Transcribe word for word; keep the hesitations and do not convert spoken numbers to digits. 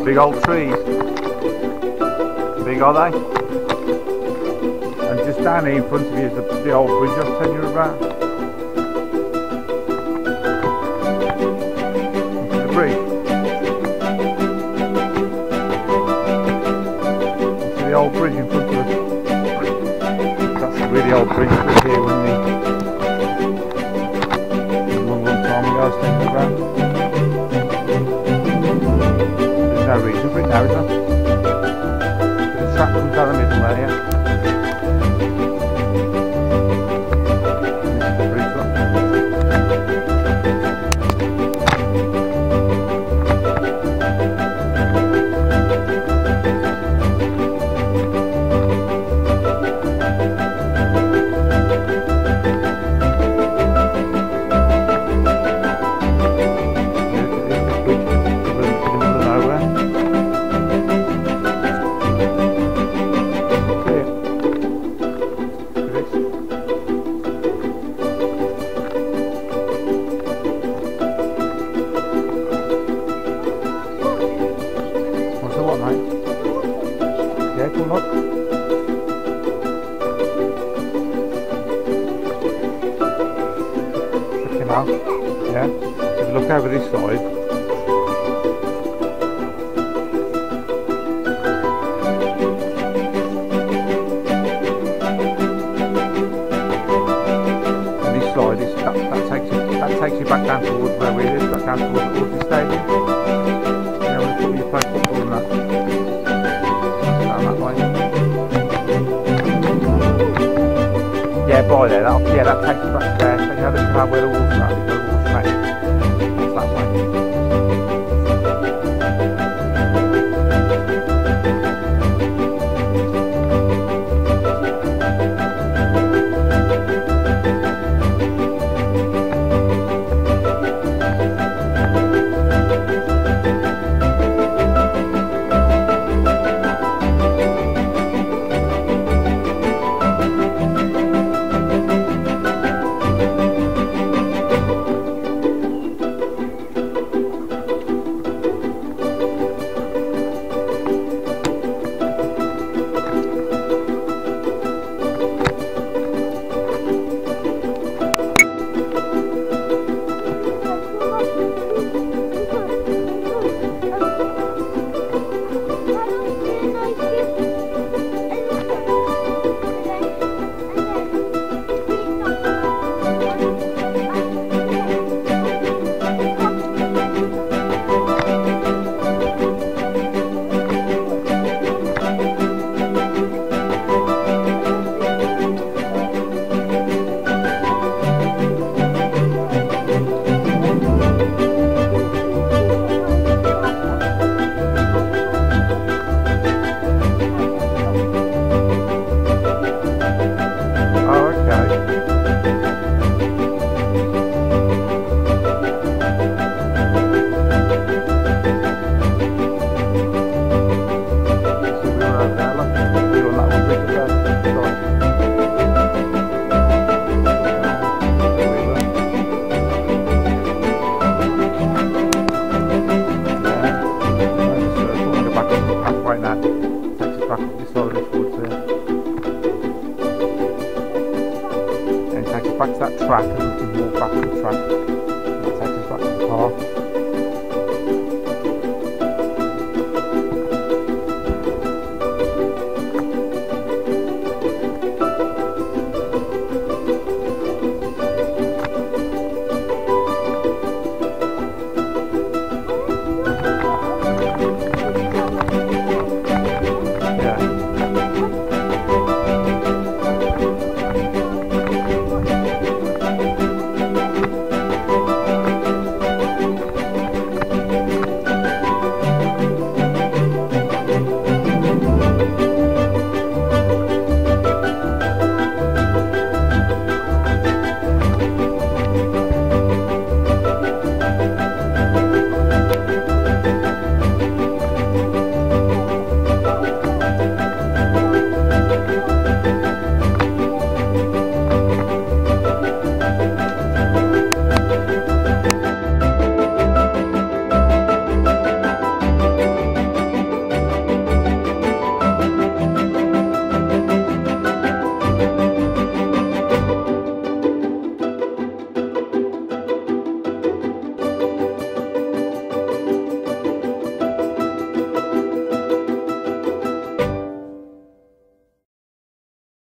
Big old trees. Big are they? And just down here in front of you is the, the old bridge I was telling you about. The bridge. See the old bridge in front of us? That's a really old bridge that here when we a long, long time ago I was thinking about. There's no reason for it now, is there? The track comes down the middle there, yeah. This is the bridge, look. Careful, look. Check him out. Yeah. If you look over this side. And this side is that, that takes you that takes you back down towards where we live, back down towards the Horton Stadium. You know, when you play football and that. Yeah, by there, that'll, yeah, that takes you back there. So you have to come out where the water's at, you've got the water back. That's that way. Back to that track and we can walk back to the track. That takes us back to the car.